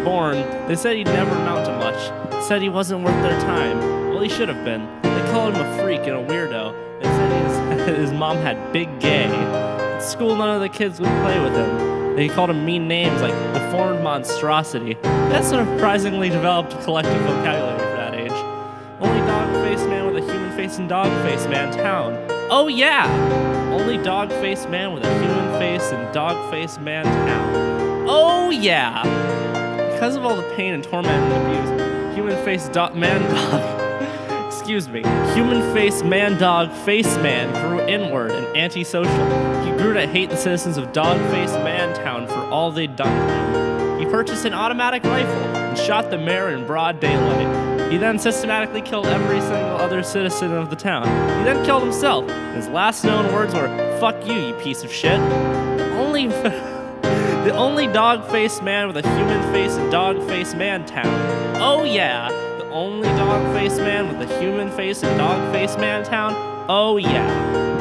born, they said he'd never amount to much. Said he wasn't worth their time. Well, he should have been. They called him a freak and a weirdo. They said his mom had big gay. At school, none of the kids would play with him. They called him mean names like deformed monstrosity. That's a surprisingly developed collective vocabulary for that age. Only dog-faced man with a human-faced and dog-faced man town. Oh yeah! Only dog-faced man with a human face and dog-faced man town. Oh yeah! Because of all the pain and torment and abuse, human-faced man-dog... excuse me. Human-faced man-dog face man grew inward and antisocial. He grew to hate the citizens of dog-faced man-town for all they'd done to him. He purchased an automatic rifle and shot the mayor in broad daylight. He then systematically killed every single other citizen of the town. He then killed himself. His last known words were, "Fuck you, you piece of shit." The only dog-faced man with a human face and dog-faced man town. Oh yeah, the only dog-faced man with a human face and dog-faced man town. Oh yeah.